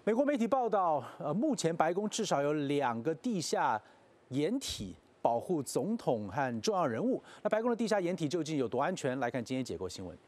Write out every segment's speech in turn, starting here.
美国媒体报道，目前白宫至少有2个地下掩体保护总统和重要人物。那白宫的地下掩体究竟有多安全？来看今天解构新闻。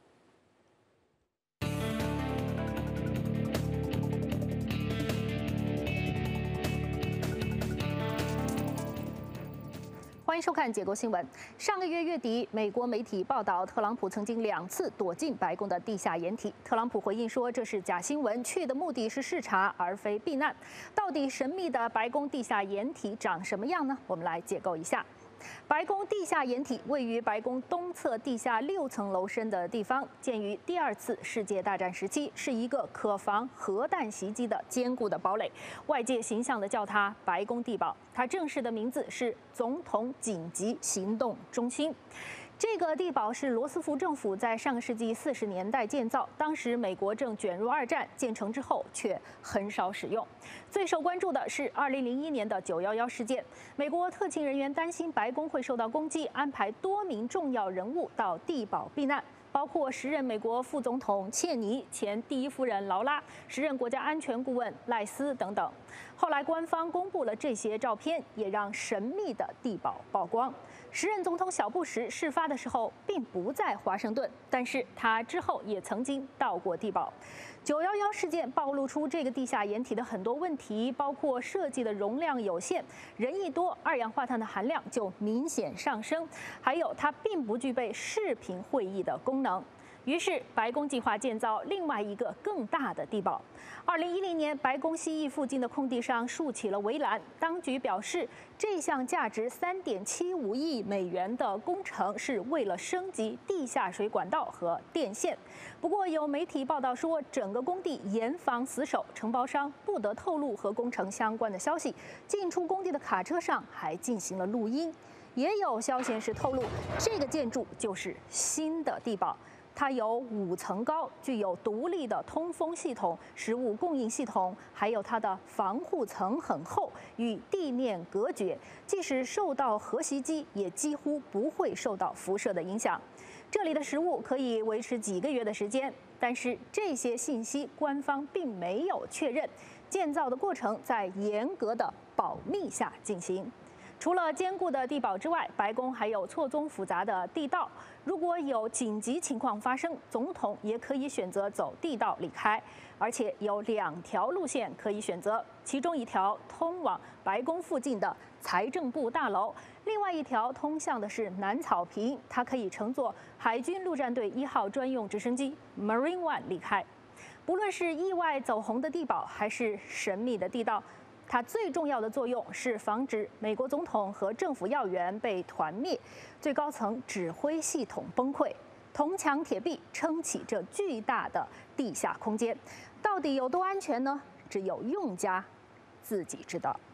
欢迎收看解构新闻。上个月月底，美国媒体报道，特朗普曾经2次躲进白宫的地下掩体。特朗普回应说，这是假新闻，去的目的是视察，而非避难。到底神秘的白宫地下掩体长什么样呢？我们来解构一下。 白宫地下掩体位于白宫东侧地下6层楼深的地方，建于第2次世界大战时期，是一个可防核弹袭击的坚固的堡垒。外界形象地叫它“白宫地堡”，它正式的名字是总统紧急行动中心。 这个地堡是罗斯福政府在上个世纪40年代建造，当时美国正卷入2战，建成之后却很少使用。最受关注的是2001年的911事件，美国特勤人员担心白宫会受到攻击，安排多名重要人物到地堡避难。 包括时任美国副总统切尼、前第1夫人劳拉、时任国家安全顾问赖斯等等。后来官方公布了这些照片，也让神秘的地堡曝光。时任总统小布什事发的时候并不在华盛顿，但是他之后也曾经到过地堡。 911事件暴露出这个地下掩体的很多问题，包括设计的容量有限，人一多，2氧化碳的含量就明显上升，还有它并不具备视频会议的功能。 于是，白宫计划建造另外一个更大的地堡。2010年，白宫西翼附近的空地上竖起了围栏。当局表示，这项价值3.75亿美元的工程是为了升级地下水管道和电线。不过，有媒体报道说，整个工地严防死守，承包商不得透露和工程相关的消息。进出工地的卡车上还进行了录音。也有消息人士透露，这个建筑就是新的地堡。 它有5层高，具有独立的通风系统、食物供应系统，还有它的防护层很厚，与地面隔绝，即使受到核袭击，也几乎不会受到辐射的影响。这里的食物可以维持几个月的时间，但是这些信息官方并没有确认。建造的过程在严格的保密下进行。 除了坚固的地堡之外，白宫还有错综复杂的地道。如果有紧急情况发生，总统也可以选择走地道离开，而且有2条路线可以选择，其中一条通往白宫附近的财政部大楼，另外一条通向的是南草坪，它可以乘坐海军陆战队1号专用直升机 Marine One 离开。不论是意外走红的地堡，还是神秘的地道。 它最重要的作用是防止美国总统和政府要员被团灭，最高层指挥系统崩溃，铜墙铁壁撑起这巨大的地下空间，到底有多安全呢？只有用家自己知道。